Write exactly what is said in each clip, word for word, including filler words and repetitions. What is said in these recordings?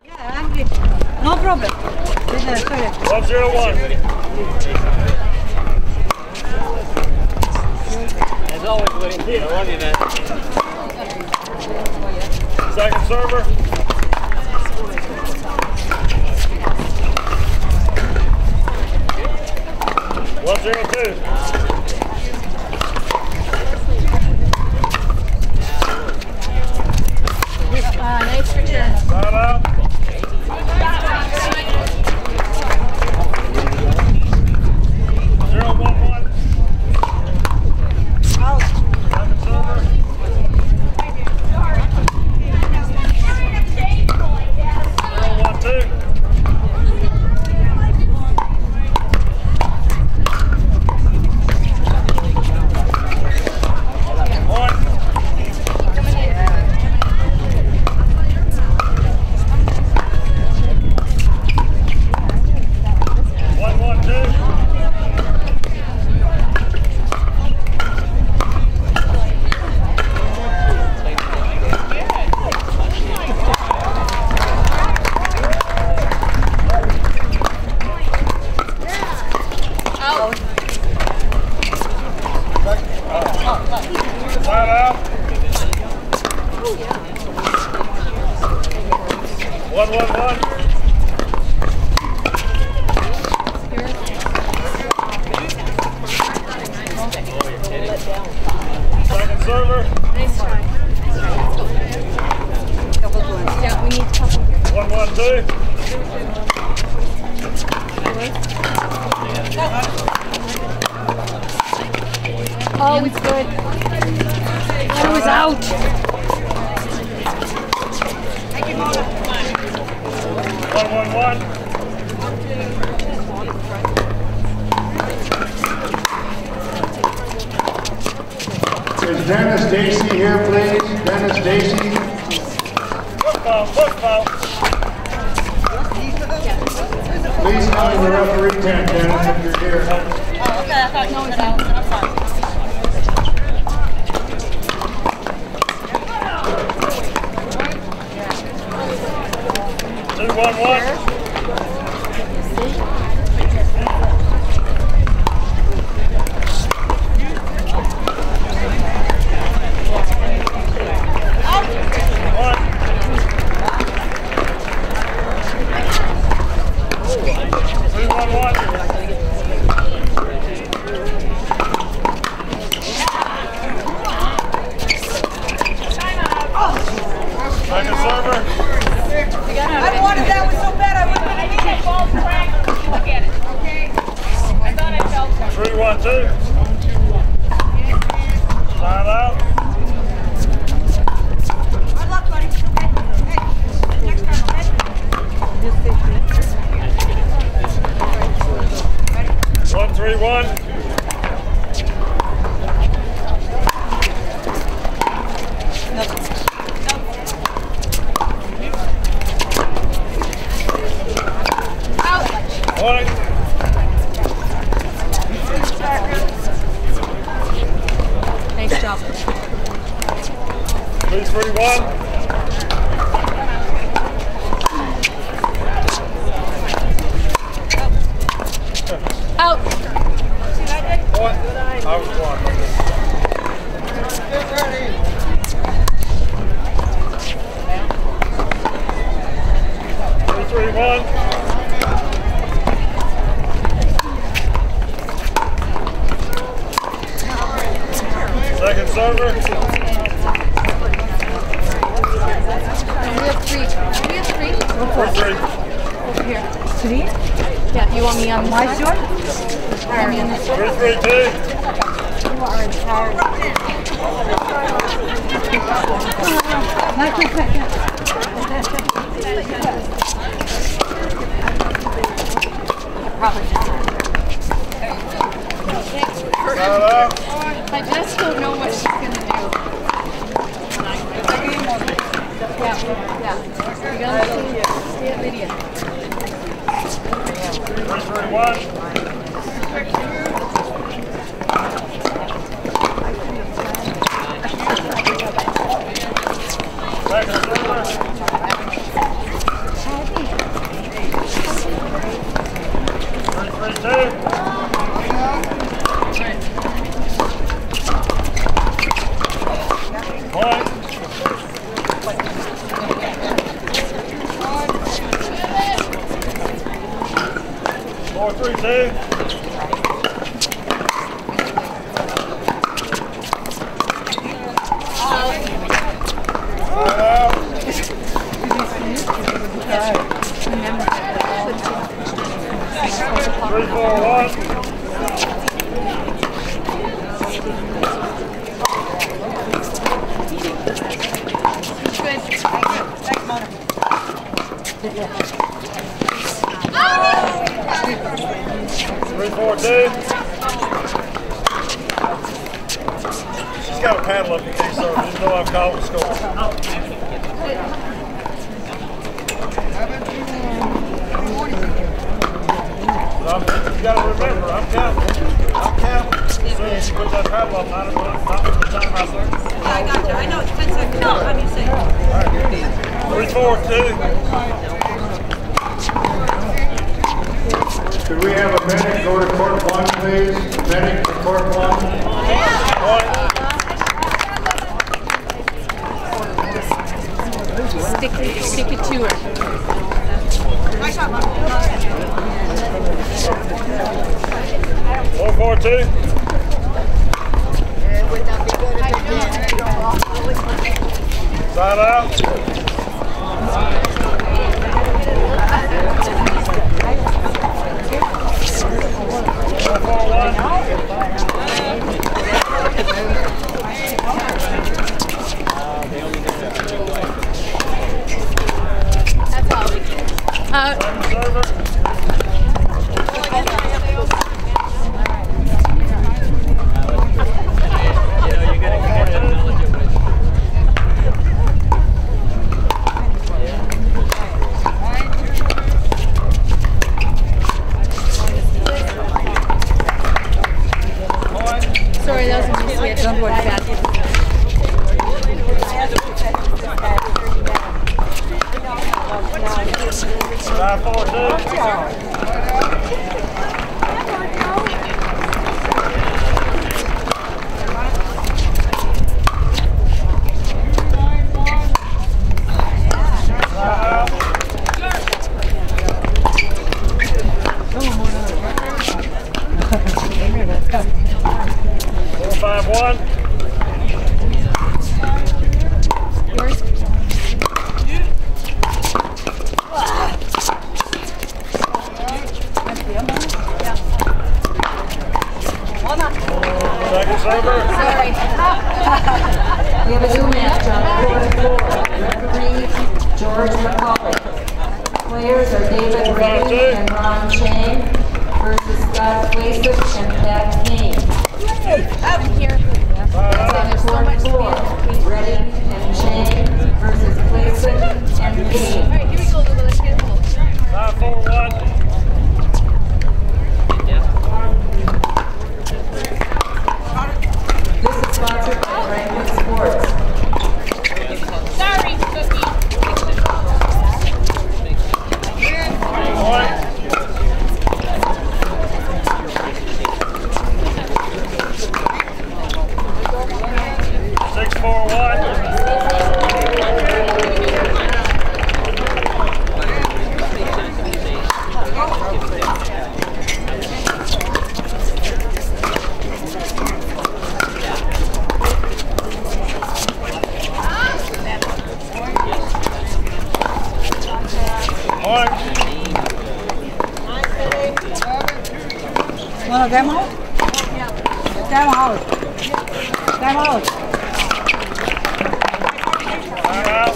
Yeah, angry. No problem. one zero one. As always, Woody. I love you, man. Second server. one zero two. Uh, nice return. Time out. zero one one. Out. Second server. zero one two. Time out. One one one. Second server. Nice try. Couple points. Yeah, we need a couple. One one two. Oh, it's good. It was out. One one one. Is Dennis Dacey here, please? Dennis Dacey. Football, football. Please come to the referee tent, Dennis, if you're here. Oh, okay. I thought no one's out. I'm sorry. Two one one. Second server. I wanted that one so bad I wouldn't have needed it. Look at it, okay? I thought I felt something. Three one two. Time out. Good luck, buddy. Hey, next time, okay? One three one. One. Nice job. Two three one. Out. What? I was one. Two three one. Second server. We have three. We have three. Four three. Over here. Three? Yeah, you want me on my side? Or me on this side? Three three two. You are tired. Not too quick. Probably not. Hello. I just don't know what she's gonna do. Yeah, yeah. You gotta see, see a video. Three three one. Second server. two. Three, four, one. Three, four, two. She's got a paddle up in case, so you know I've called the score. I'm, you gotta remember, I'm counting. I'm counting. As soon as you put that paddle up, not not the time I say. I got you. I know it's ten seconds. No, how do you say? Three, four, two. Could we have a medic go to court one, please? Medic to court one. One. Stick it, stick it to her. Four, four, two. Side out. Four, four, one. That's all. Out. Server. Sorry, that was a mistake. Don't worry about it. Five, four, two. Four, five, one. Yours? Second server. Sorry. We have a new match on court four. Referee George McCauley. Players are David Reddy and Ron Chang versus Scott Clayson and Pat King. Out here. Court four. Reddy and Chang versus Clayson and King. Alright, here we go, Lulu. Let's get it. Five, four, one. This is sponsored by Franklin Sports. Sorry, Cookie. One. Six, four, one. One. Want a demo? Demo out. Demo out. Time out.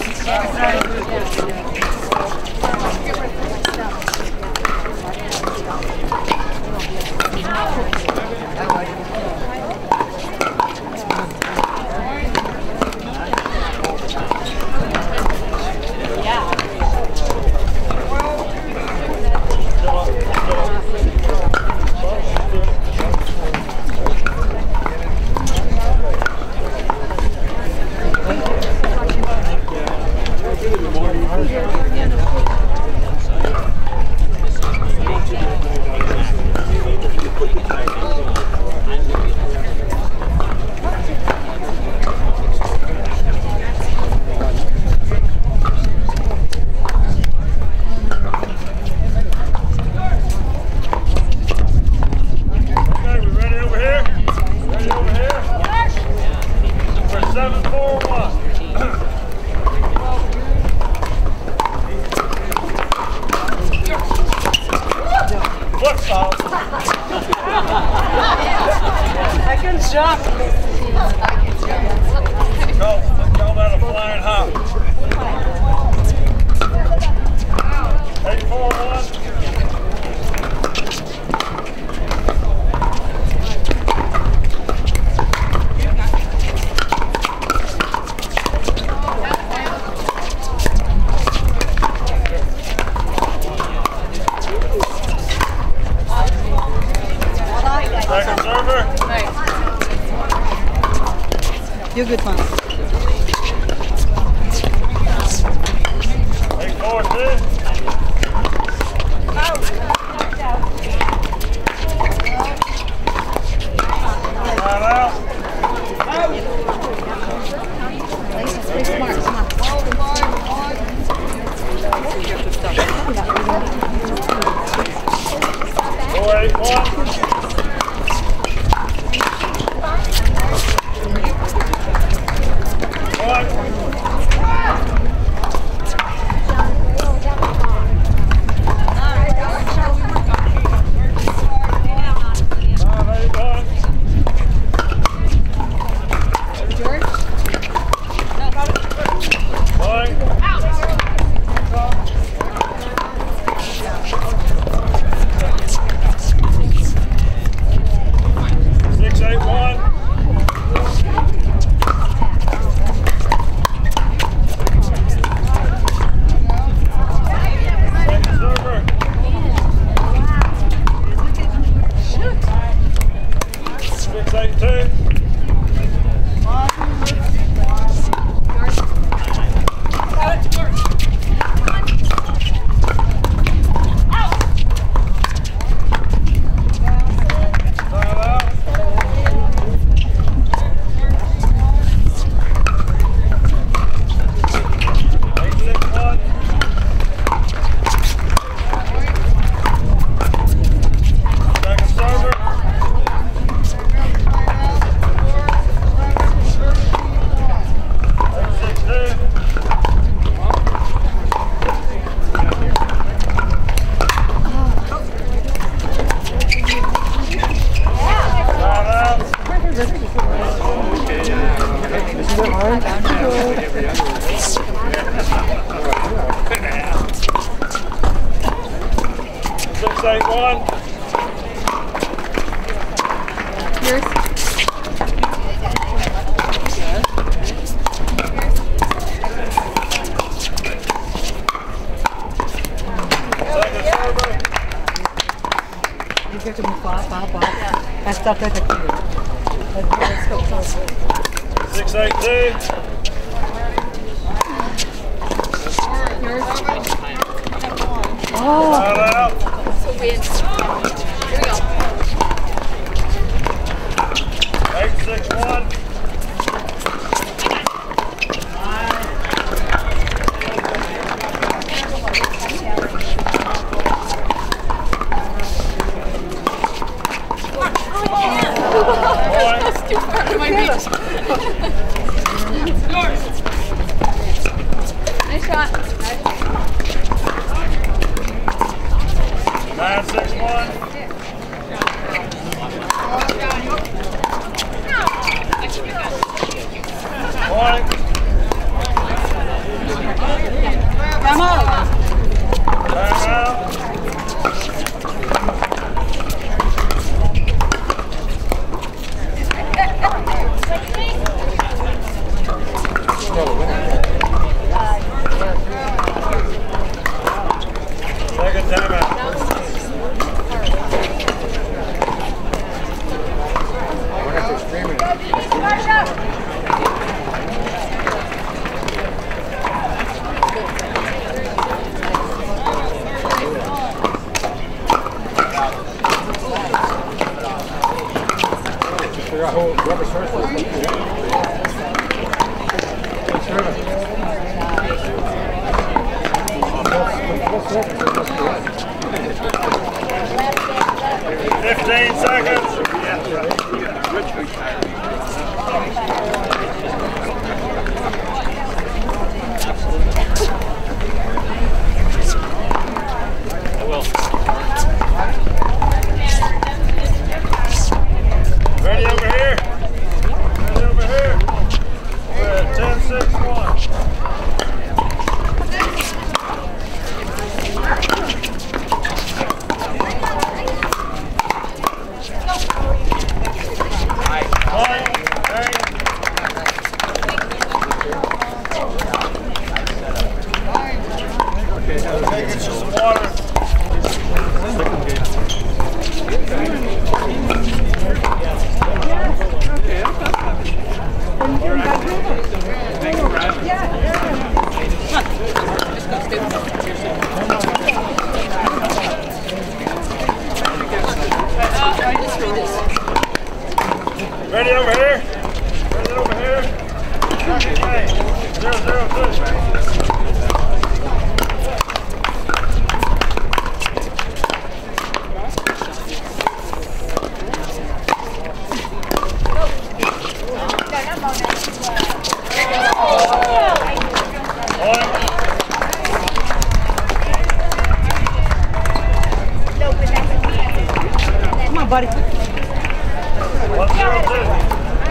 flying hop. Eight, four, one. Second server. You good one. Eight, four, two. Line out. Stay smart, come on. Four, eight, one. Six, eight, one. Yours. Second server. You get to move far, far, far. I started at you. Let's go, let's go. Six, eight, two. Yours. Oh, Line out. So win. Here we go. Eight, six, one. That's too far to my reach. Nice shot. Nine, six, one. One. come on. Time out. Second time out. Fifteen seconds. I will. Ready over here? Ready over here? We're at ten, six, one. Ready over here? Ready over here? Hey, zero, zero, two. Come on, buddy. One, zero, two.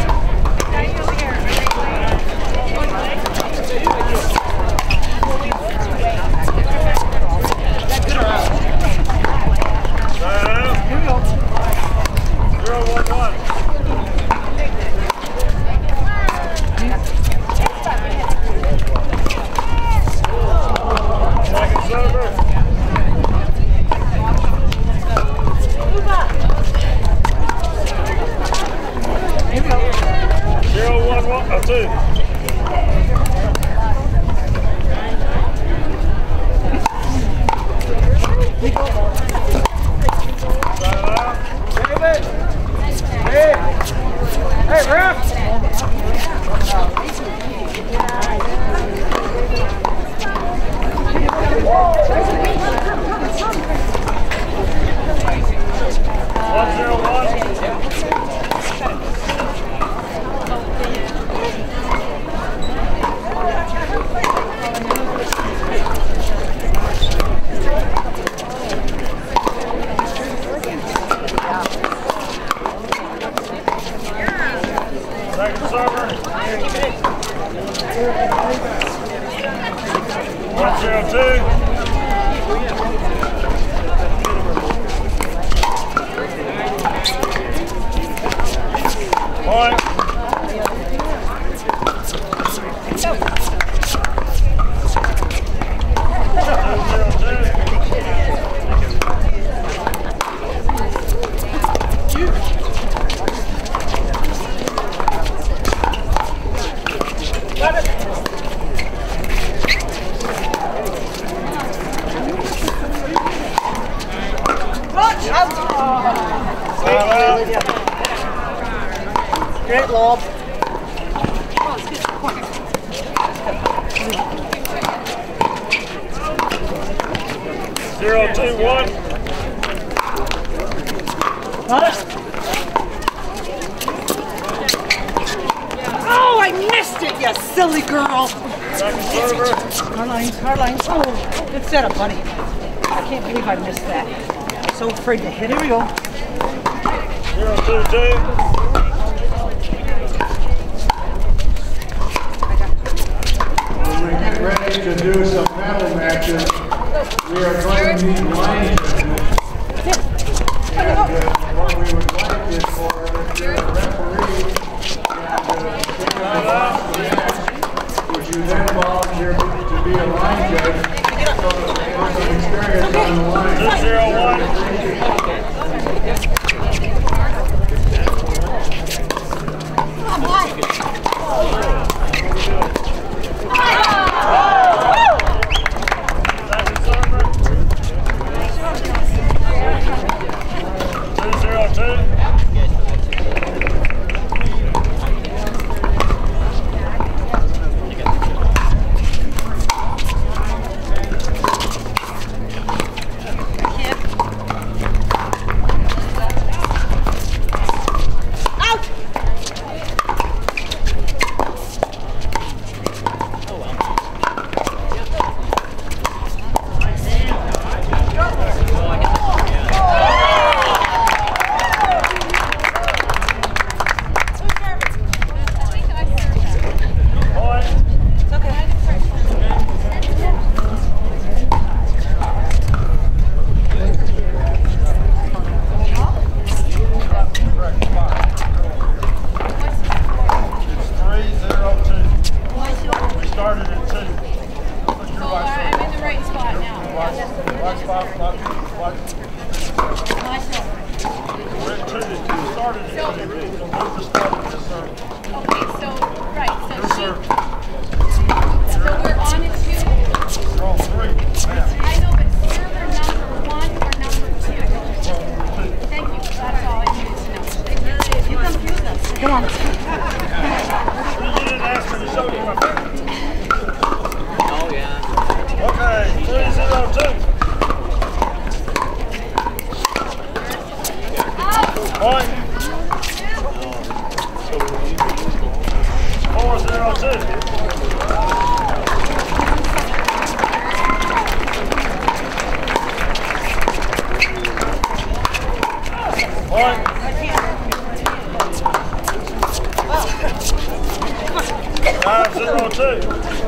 Second server. One, zero, two. Point. Great lob. Zero, two, one. Got it. Oh, I missed it, you silly girl. Second server. Hard lines, hard lines. Oh, good setup, buddy. I can't believe I missed that. I'm so afraid to hit. Here we go. Zero, two, two. Ready to do some medal matches. We are going to need line judges. And uh, what we would like is for the referee and uh, would you then volunteer to be a line judge so that there's some experience on the line? Two, zero, one. started at two. Put your So right I'm foot. in the right spot now. Right, right spot, right, right. My turn. We're at two. You started at two. So move the start of this serve. Okay, so, right, so Your she, serve. so we're on a two. You're on three. Now. I know, but server number one or number two? Thank you, that's all I needed to know. You confused us. Come on. You didn't ask me to show you my finger. Oh, yeah. Okay, three zero two. Point. Four zero two. Point. Five zero two.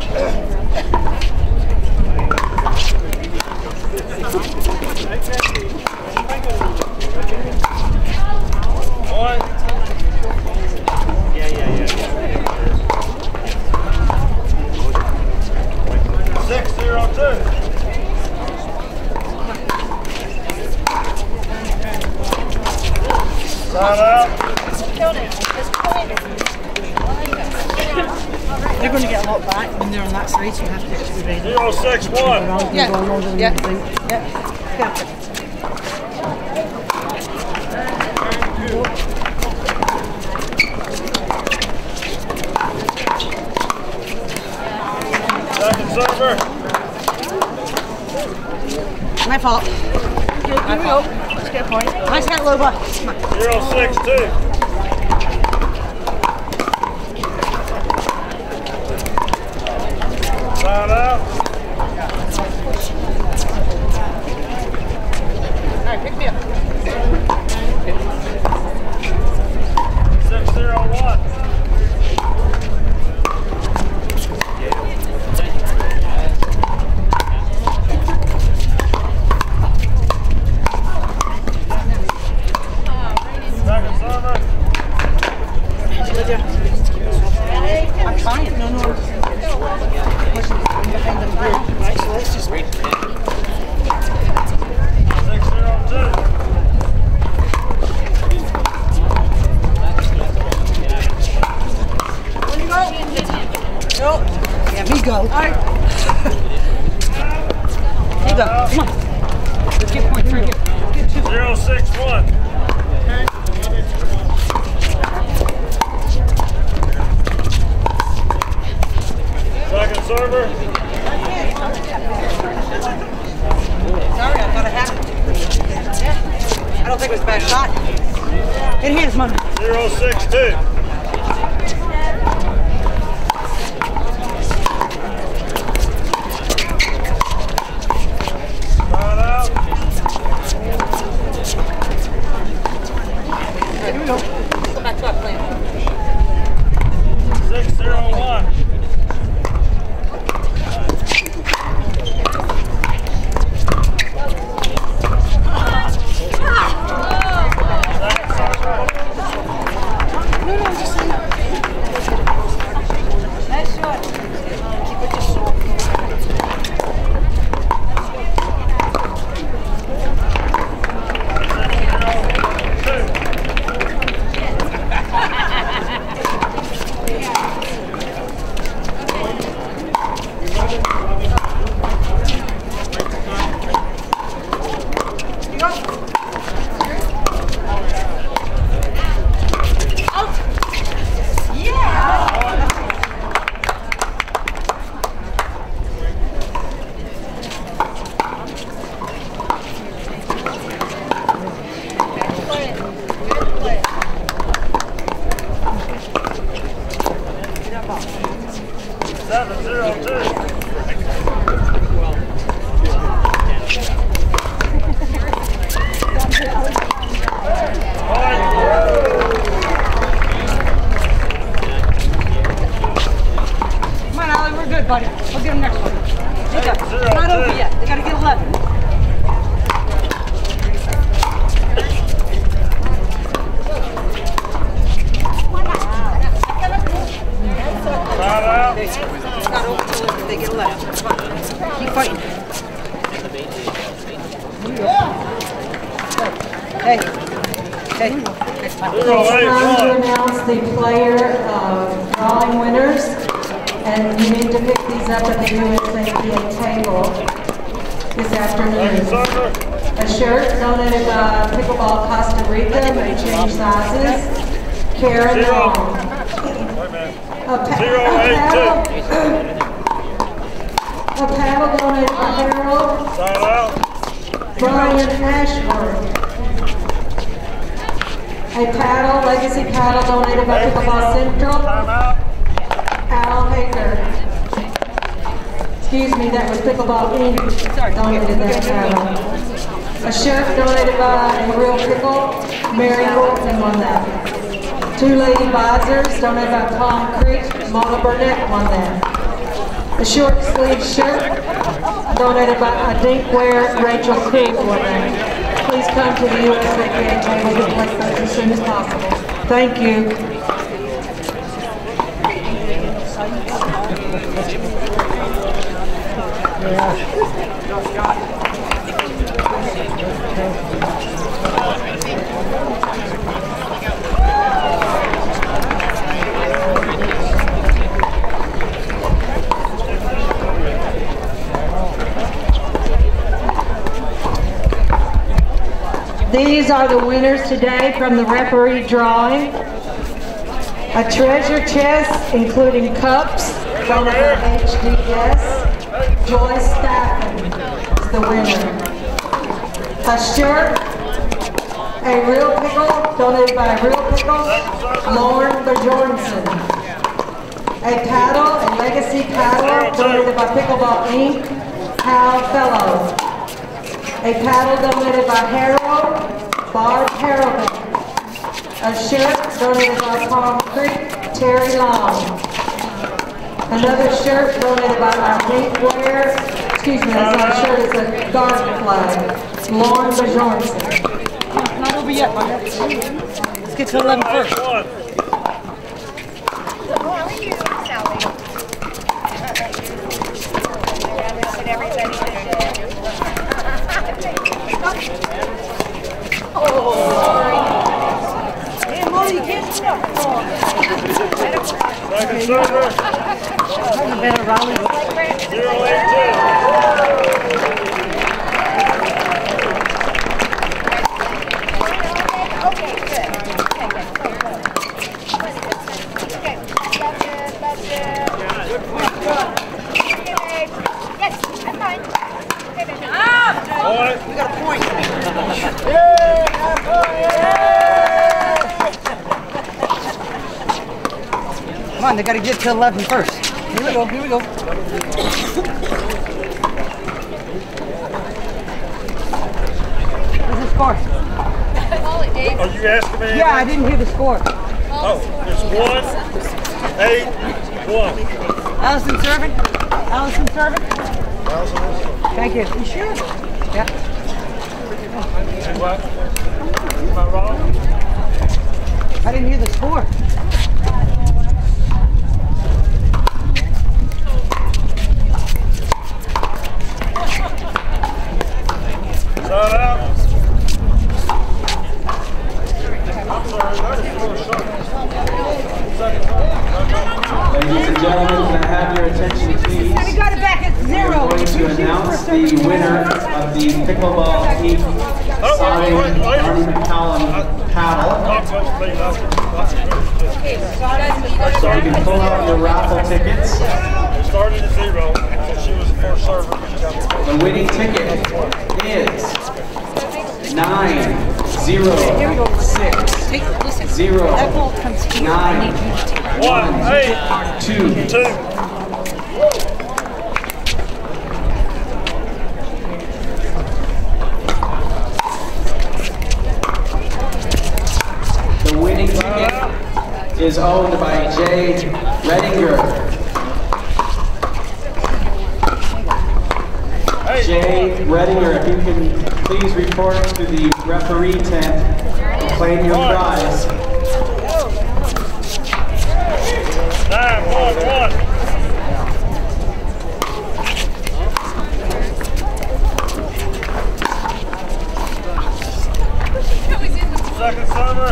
Point. Yeah, yeah, yeah, yeah. Six zero two. Time out. They're going to get a lot back when they're on that side, so you have to be ready. Zero six one. Yeah, yeah, yeah. Perfect. Second server. My fault. Here we go. Let's get a point. Nice hat, Loba. Zero six two. Time out. All right, pick me up. Six zero one. Second server. I'm trying. No, no. Pushing behind them group. Right, so let's just wait. Six zero two. Where you go? No. Yeah, me go. All right. Here you go. Come on. Let's get points right here. Get two. Zero six one. Second server. Sorry, I thought I had it. Yeah. I don't think it was a bad shot. In hands, Mom. Zero six two. Time out. Here we go. Go back to that plan. Six zero one. Seven zero two. Come on, Ollie, we're good, buddy. We'll get him next one. Good job. Zero, It's not over two. yet. They got to get eleven. Come on. It's not over till they get a left. Come on. Keep fighting. Hey. Hey. It's time to announce the player uh, drawing winners, and you need to pick these up at the U S A P A table this afternoon. A shirt donated by Pickleball Costa Rica, may change sizes. Karen Long. A, pa a paddle. A paddle donated by Harold. Brian Ashworth. A paddle, legacy paddle donated by Pickleball Central. Al Hager. Excuse me, that was Pickleball Incorporated. Donated that paddle. A shirt donated by Real Pickle. Mary Horton won that. Two lady visors donated by Palm Creek. Mona Burnett won that. A short sleeve shirt donated by a Dinkware. Rachel Krug won that. Please come to the U S A P A table to collect those as soon as possible. Thank you. These are the winners today from the referee drawing. A treasure chest including cups from the H D S. Joyce Staffen is the winner. A shirt, a Real Pickle, donated by Real Pickle, Lauren Bjornson. A paddle, a legacy paddle, donated by Pickleball Incorporated, Hal Fellow. A paddle donated by Harold, Barb Harrowman. A shirt donated by Palm Creek, Terry Long. Another shirt donated by our Dinkware, excuse me, that's not a shirt, it's a garden flag, Lauren Bjornson. Not over yet, my man. Let's get to eleven first. How are you, Sally? Everybody Hey, Molly, you can't stop. Second server. Better rally. Zero eight two. Okay, good. Okay, good. Okay, that's it, that's it. Okay, babe. Yes, I'm fine. Okay, babe. Ah! Point. We got a point. Come on, they got to get to eleven first. Here we go, here we go. What's the score? Call it, Dave. Are you asking me? Yeah, I didn't hear the score. Oh, it's one, eight, one. Allison serving? Allison serving? Thank you. You sure? Yeah. What? Am I wrong? I didn't hear the score. Shut up. I'm sorry, that is four shots. Second time. Ladies and gentlemen, can I have your attention, please? I got it back at We zero. are going to announce the winner of the Pickleball Incorporated Signed Arnie McCallum paddle. So you can pull out your raffle tickets. It started at zero, so she was the first server. The winning ticket is nine zero six zero nine One, eight, two. two. The winning ticket is owned by Jay Redinger. Jay Redinger, if you can please report to the referee tent and claim your prize. Nine. Nine, one, one. Second server.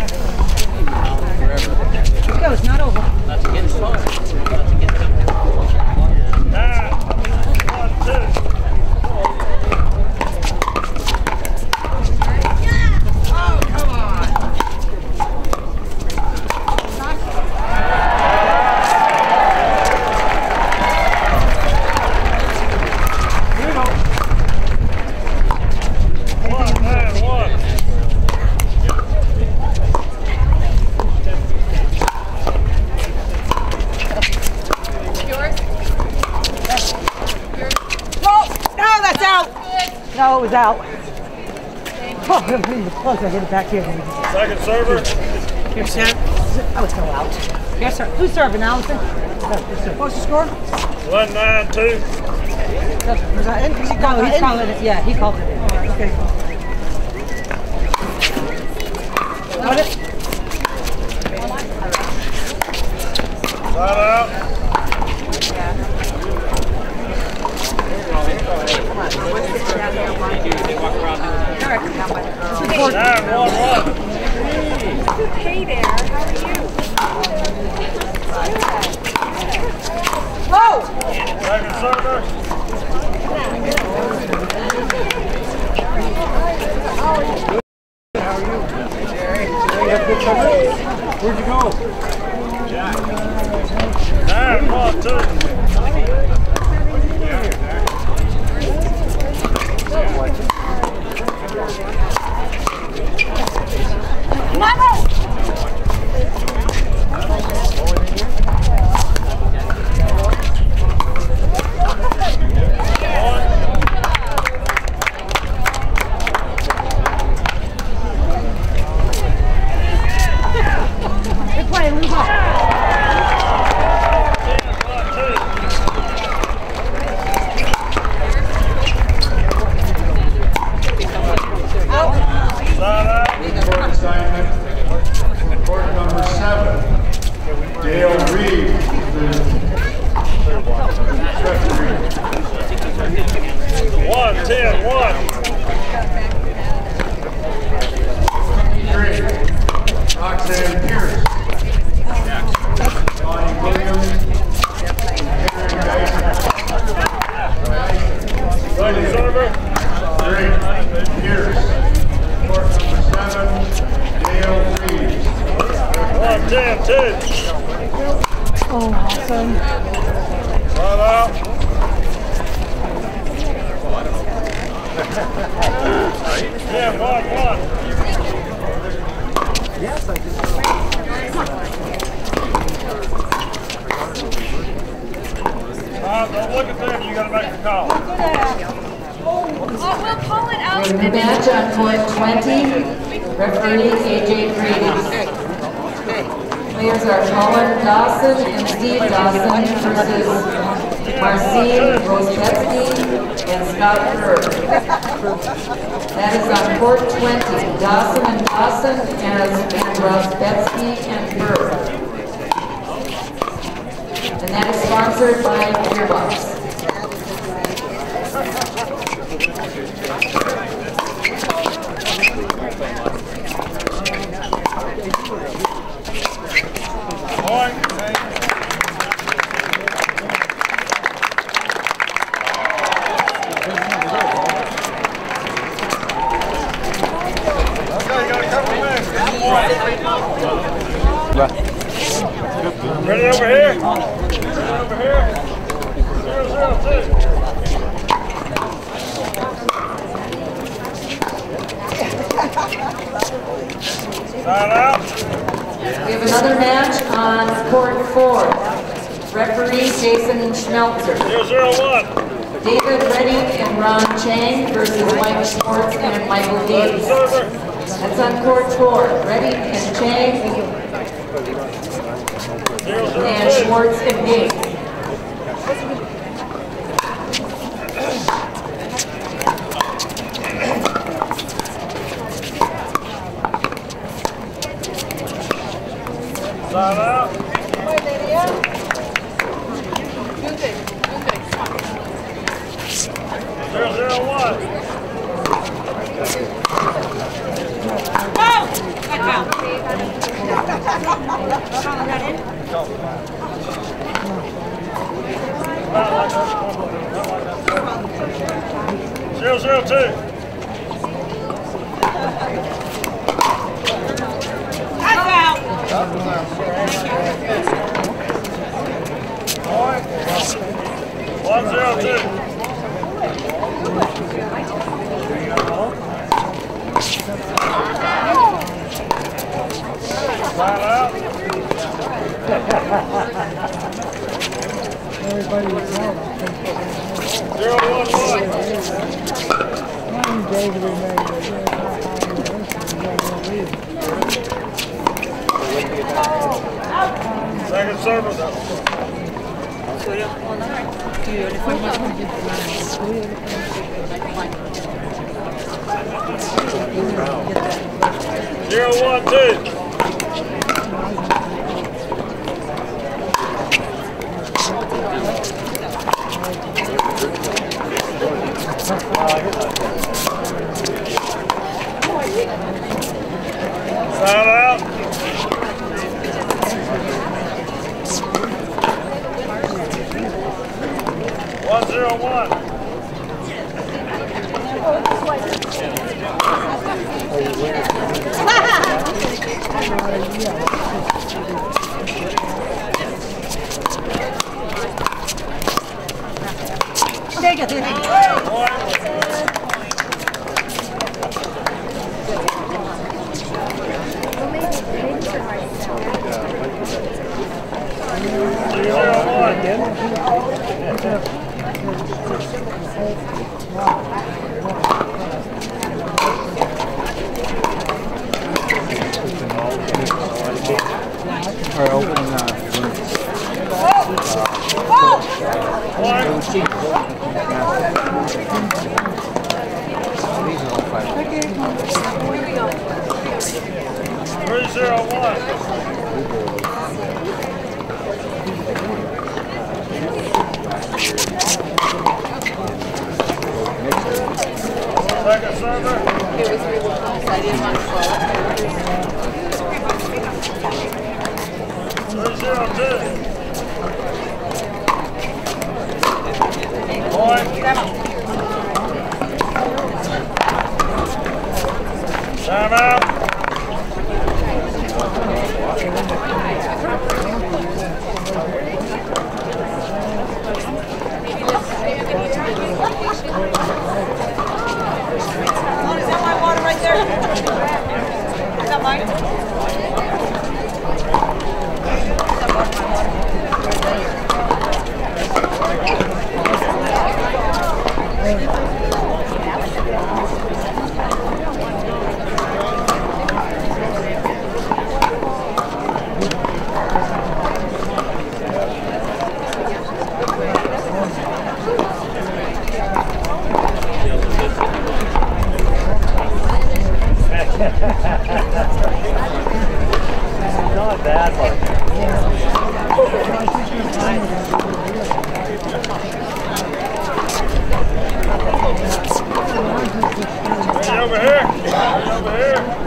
Let's go, it's not over. Not to get started. Not to get them. Nine, one, two. Oh, come on. One, nine, one. No, it was out. Oh, I'm getting the plug. I get it back here. Second server. Here, Sam. Oh, it's going out. Yes, sir. Who's serving, Allison? What's the score? One, nine, two. Was that in? He called, he's calling it. Yeah, he called it in. Okay. Got it? Side out. Nine, one, one. Hey there, how are you? Whoa! Second server. Where'd you go? Nine, one, two. One, ten, one. Three. Roxanne Pierce. Bonnie Williams. Henry Dyson. Second server. Three. Pierce. Court number seven. Dale Reeves. One, ten, two. Oh, awesome. Right out. Yeah, one, one. Yes, I can. Uh, don't look at them, you gotta make the call. Oh, we'll call it out. The match on court twenty, referee A J Brady. Players are Colin Dawson and Steve Dawson versus Marcine Rosetsky and Scott Kerr. That is on court twenty, Dawson and Dawson and Rosetsky and Kerr. And that is sponsored by Gearbox. Point. Okay, you got a couple of minutes. Ready over here? Ready over here? Zero, zero, two. Sign out. We have another match on court four. Referee Jason Schmelzer. Zero, zero, one. David Reddy and Ron Chang versus Mike Schwartz and Michael Dees. Server. That's on court four. Reddy and Chang Zero, zero, and two. Schwartz and Dees. Sign out. Zero, zero, two. That's out. One, zero, two. Line out. Zero, one, one. Second service. Zero, one, two. Sign out. One, zero, one. Take it. Or open uh, Three, zero, one. Second server. It was really close. I didn't want to slow it. Three, zero, two. Point. Time out. Is that my water right there? Is that mine? Not bad, Hey, over here. Hey, over here.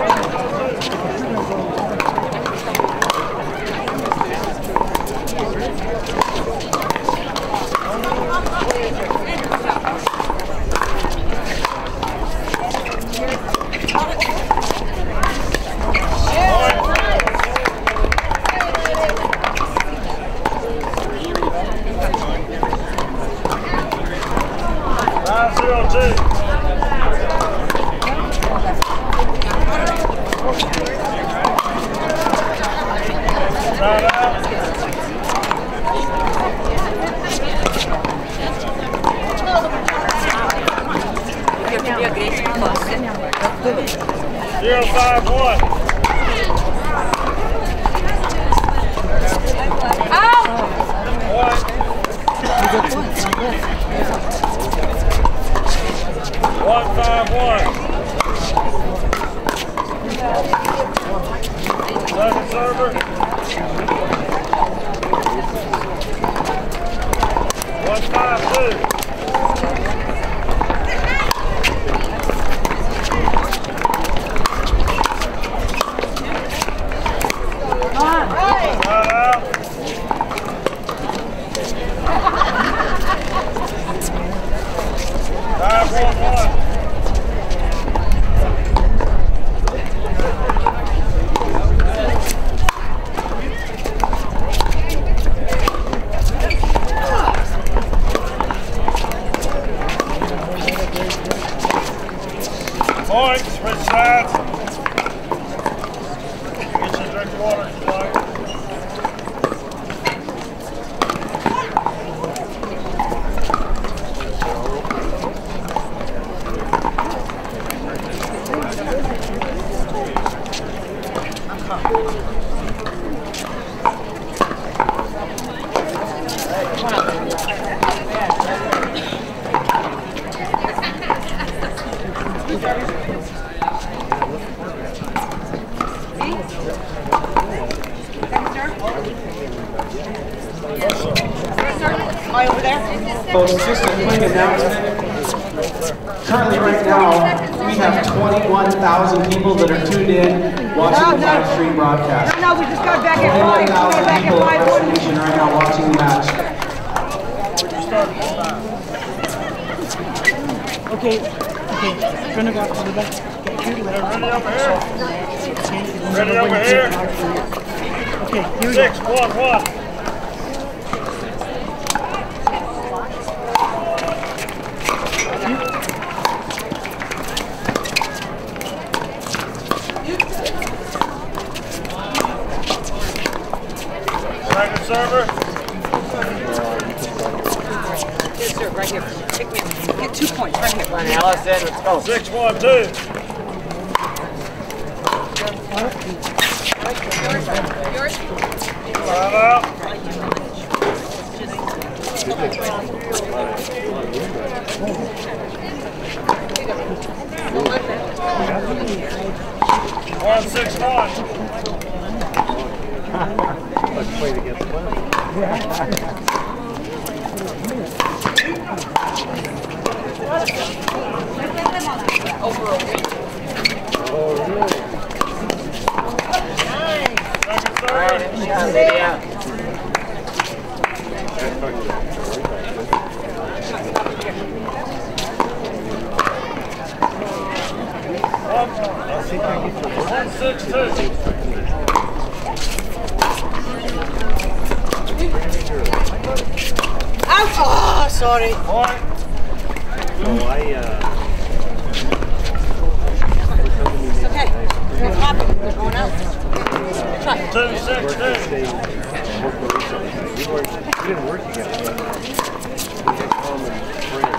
Nine, zero, two. Time out. Zero, five, one. One. One, five, one. Second server. One, five, two. Time out. Folks, just a quick announcement. Currently, right now, we have twenty-one thousand people that are tuned in watching the live stream broadcast. No, no, we just got back at five. We got back people at at five. West Nation right now watching the match. Okay, okay, turn it back to the back. Ready over here. Ready over here. Okay, here we Six, one, one. Second server. Yes, sir, right here. Take me. Get two points right here. Allison, let's go. Six, one, two. Five out. One, six, one. Let's play together. Over a week. Oh, really? Second server. All right, shot, Lydia. One, six, two. Ouch! Oh, sorry. Point. No, I, uh... It's okay. We're popping. We're going out. Try. Two, six, two. They worked with each other. We weren't, we didn't work together. We had common friends.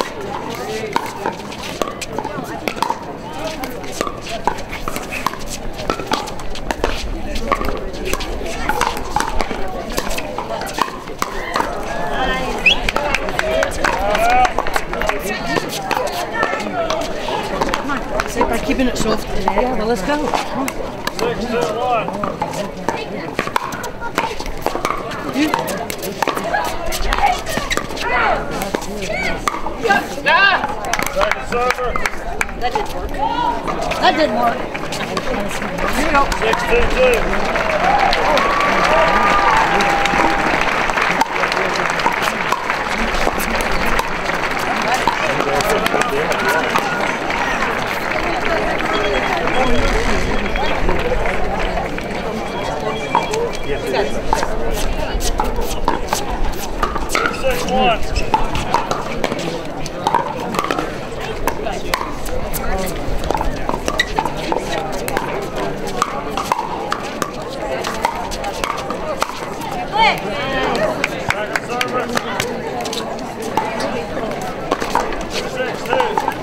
See if I'm keeping it soft. Yeah, well, let's go. Six, two, one. Second server. That didn't work. That didn't work. Here we go. Six, two, two. Six, six, one. Second server. Six, two.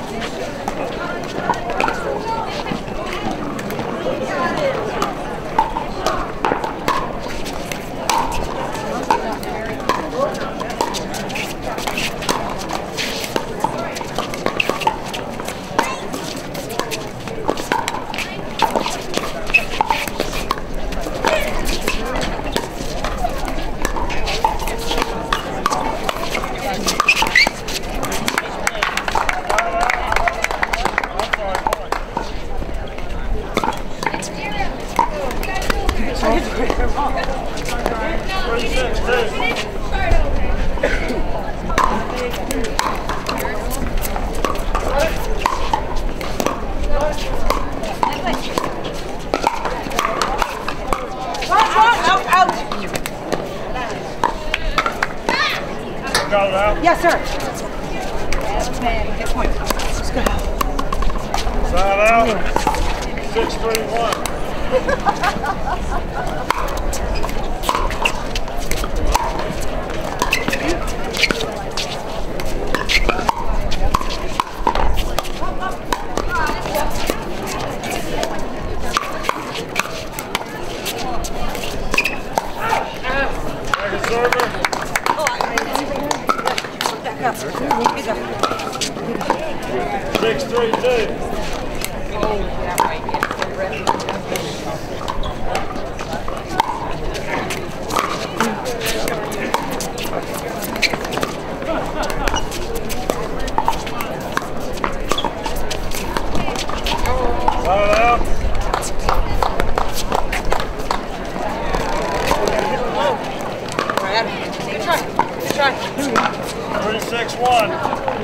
Three, six, two. Out, out. Got it out. Yes, sir. Get point. Let's go. Side out. Six, three, one. Second server. Back up. Here you go. Six, three, two. Oh, yeah, right. one.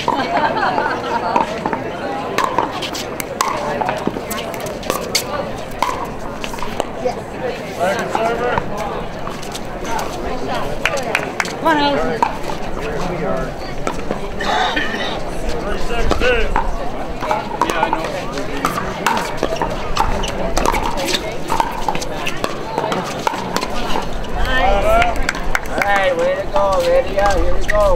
Second server. Come on, Allison. three six two. Yeah, I know. All right, way to go. Ready up. Here we go.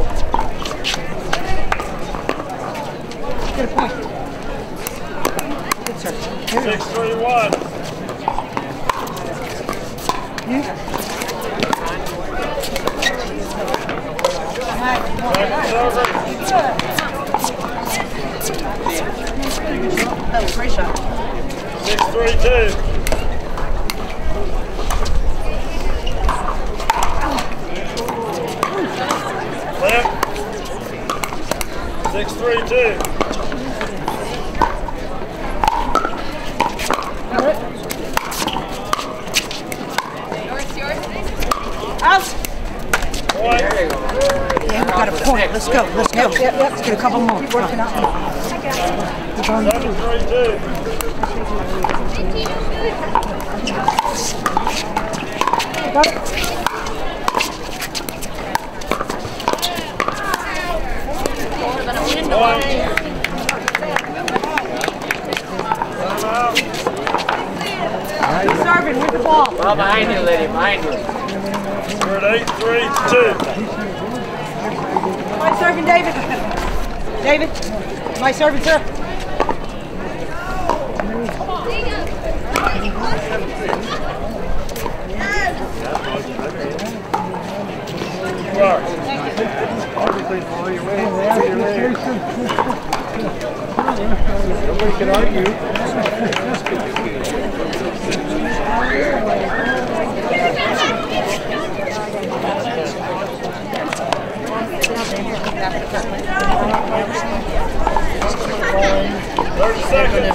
Get a point. Good sir. six three one. Second server. That was a great shot. six three two. Left. six three two. Out. Point. There you go. Yeah, we got a point. Let's go. Let's go. Yep, yep. Let's get a couple more. Keep working out. seven three two. Got it. Point. Keep serving with the ball. Ball behind you, lady. Behind you. We're at eight three two. Am I serving, David? David? Am I serving, sir? You are. Nobody can argue. thirty seconds.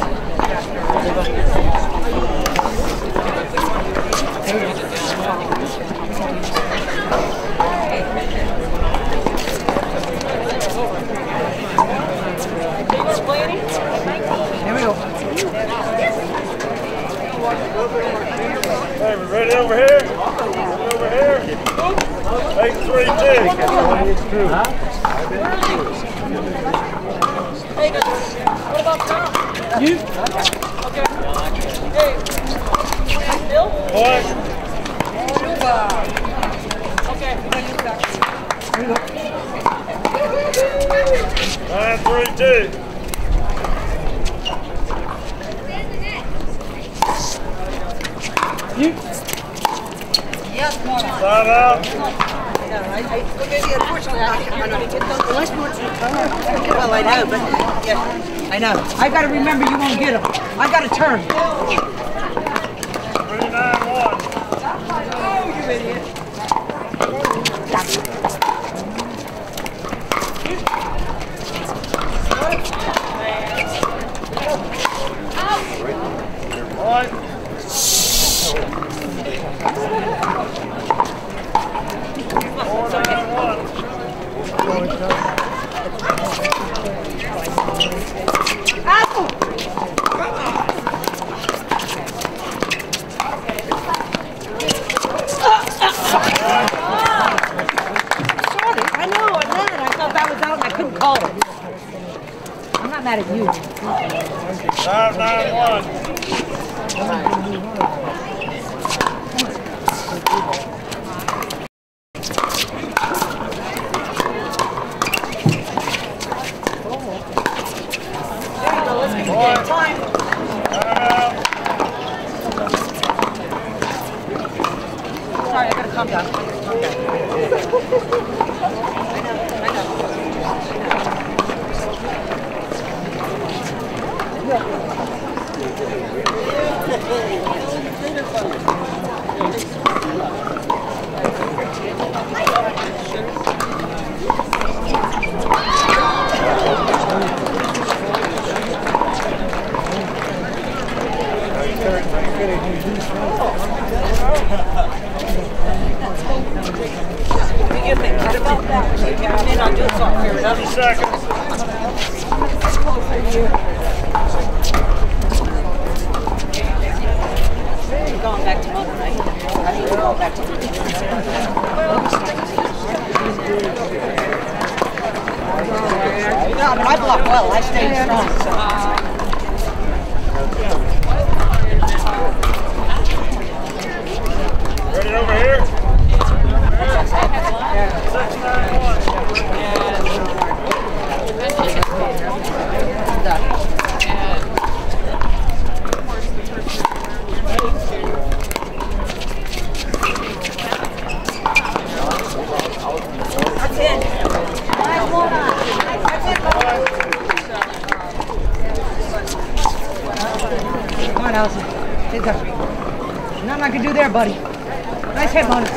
Here we go. Hey, we ready over here? Ready over here? eight three two. You? Point. nine three two. You? Side out. Well, I know, but yeah, I know. I got to remember you won't get them. I got to turn. three nine one. Oh, you idiot. Point. four nine one. Sorry, I know, I did. I thought that was out and I couldn't call it. I'm not mad at you. five nine one. Point. Time out. Sorry, I gotta calm down. I know. You're going back to mother, right? I think you're going back to mother. No, but I block well. I stay strong. So. Ready over here? six nine one. That's it. Come on, Allison. Take that. Nothing I can do there, buddy. Nice hit, Mona.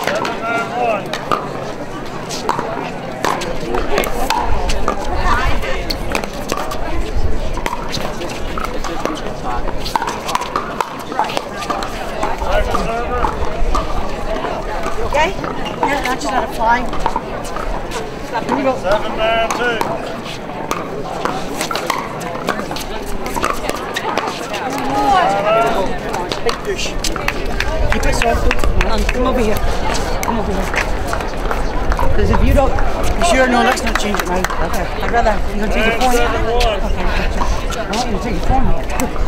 Okay? Yeah, not just out of flying. Stop. Here we go. Seven nine two. Big fish. Keep it soft. Um, come over here. Come over here. Because if you don't, you sure? No, let's not change it now. Okay. I'd rather, you're going to take your phone? Okay, gotcha. I want you to take your phone here.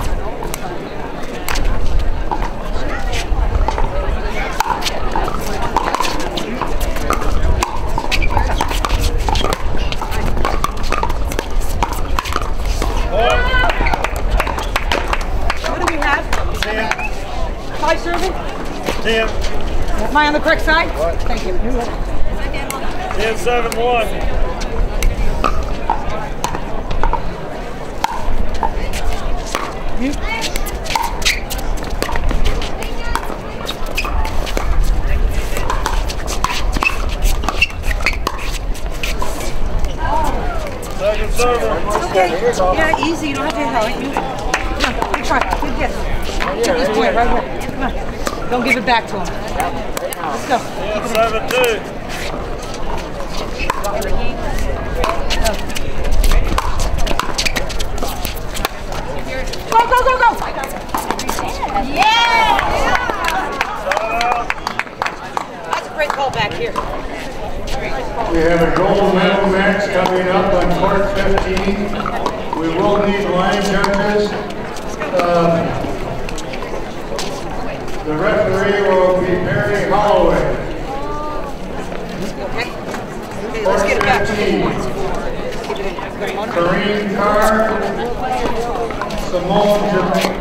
ten. Am I on the correct side? What? Thank you. ten seven one. You? Second server. Okay. Yeah, easy. You don't have to hit it. You. Come on. Good try. Good guess. Take this point right here. Come on. Don't give it back to him. Let's go. ten seven two. Go, go, go, go! Yeah! That's a great call back here. We have a gold medal match coming up on court fifteen. We will need line judges. Uh, The referee will be Perry Holloway. Okay. Okay, let's get it back to the Kareem Carr, Simone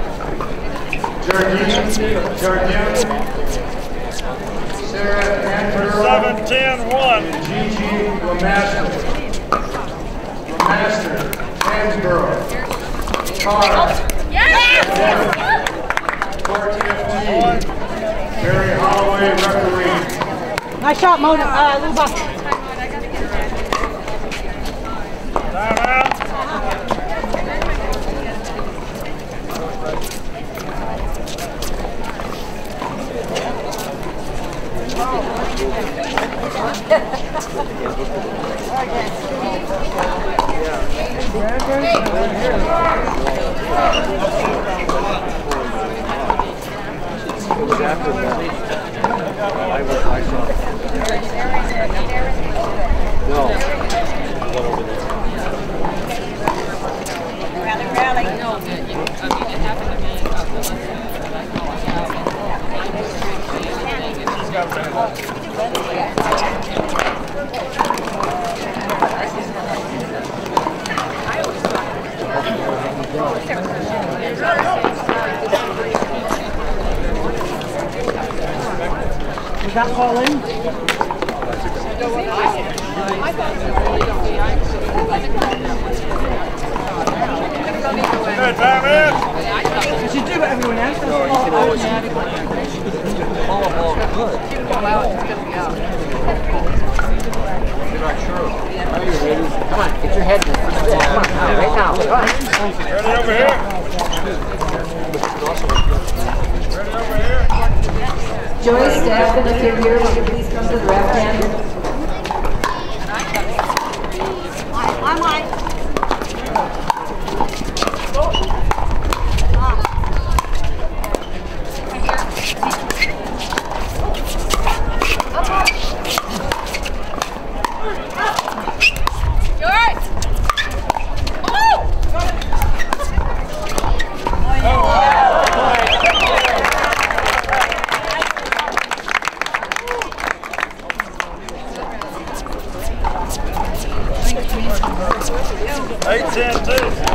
Jardine, Jardine, Sarah Antero, seven ten one. and Gigi Lamaster. Lamaster, Hansborough, Carr, Yes! court fifteen, Perry Holloway, referee. Nice shot, Mona. Uh, Luba. Time out. After that, I was, I saw. No, one over there. Rally, rally. No, I mean, it happened to me. Was that call in? Good, time in. You should do what everyone else does. No, you can always follow a ball good. You're not sure. Are you ready? Come on, get your head in. Come on, now, right now. Come on. Ready over here. Ready over here. Joyce, Stephen, if you're here, will you please come to the left hand? I'm like. Eight ten two.